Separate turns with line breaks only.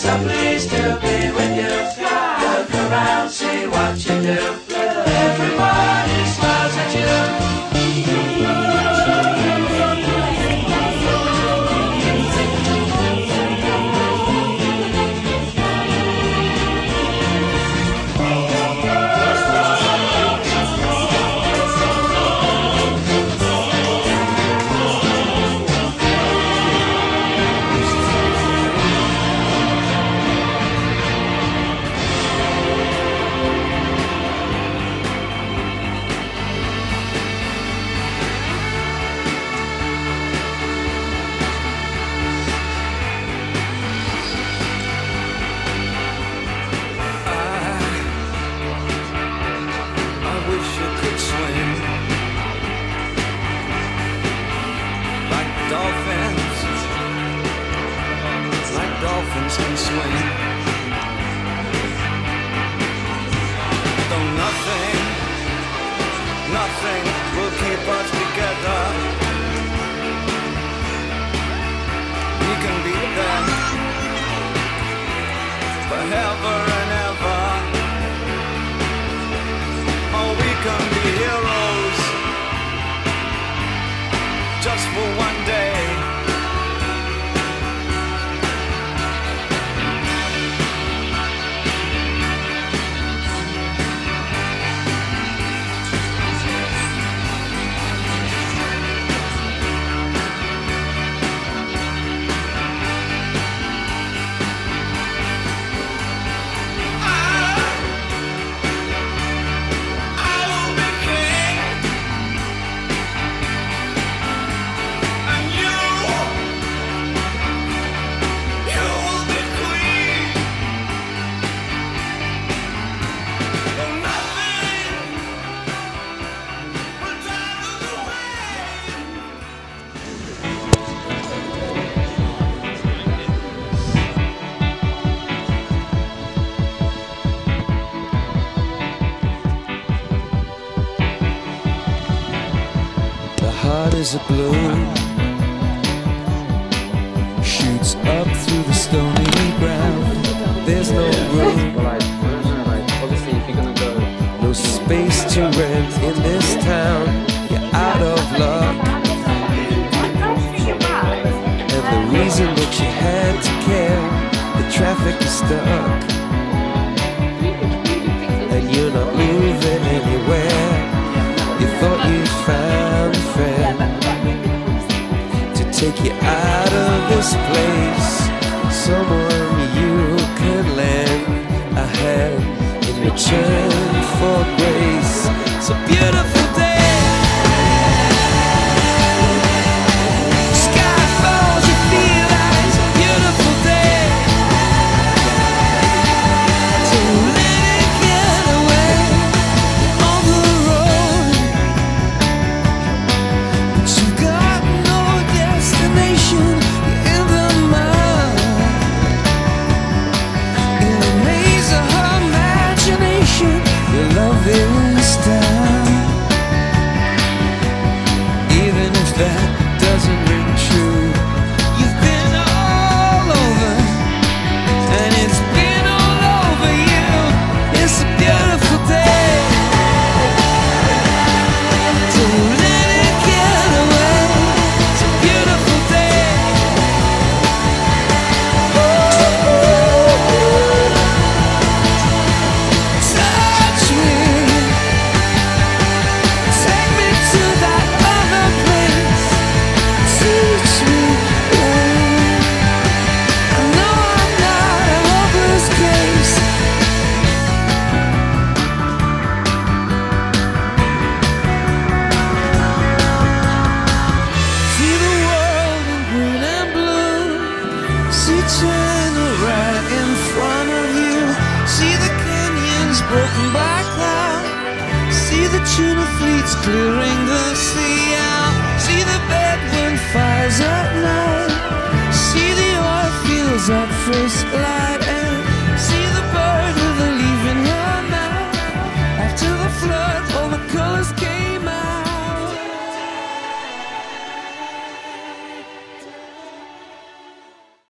so pleased to be with you. Look around, see what you do. Everybody smiles at you.
Dolphins can swim. Though nothing will keep us together. We can be there forever and ever. Oh, we can be heroes just for one day. Heart is a blue, shoots up through the stony ground. There's no room, no space to rent in this town. You're out of luck, and the reason that you had to care, the traffic is stuck, and you're not moving anywhere. You thought you found a friend to take you out of this place, someone you can lend a hand in return for grace. It's a beautiful day. Sky falls, you feel like it's a beautiful day. So let it get away on the road. Broken by cloud, see the tuna fleets clearing the sea out, see the bedwind fires at night, see the oil fields at first light.